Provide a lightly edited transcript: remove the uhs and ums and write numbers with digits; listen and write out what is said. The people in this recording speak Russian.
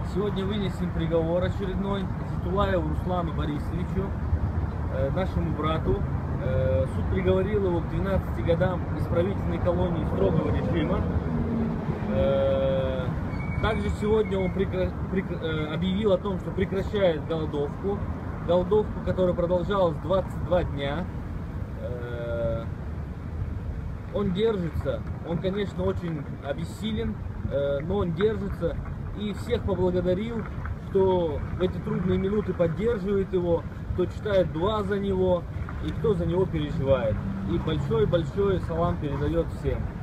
Сегодня вынесен приговор очередной Зитулаеву Руслану Борисовичу, нашему брату. Суд приговорил его к 12 годам исправительной колонии строгого режима. Также сегодня он объявил о том, что прекращает голодовку, которая продолжалась 22 дня. Он держится, он, конечно, очень обессилен, но он держится. И всех поблагодарил, кто в эти трудные минуты поддерживает его, кто читает дуа за него и кто за него переживает. И большой-большой салам передает всем.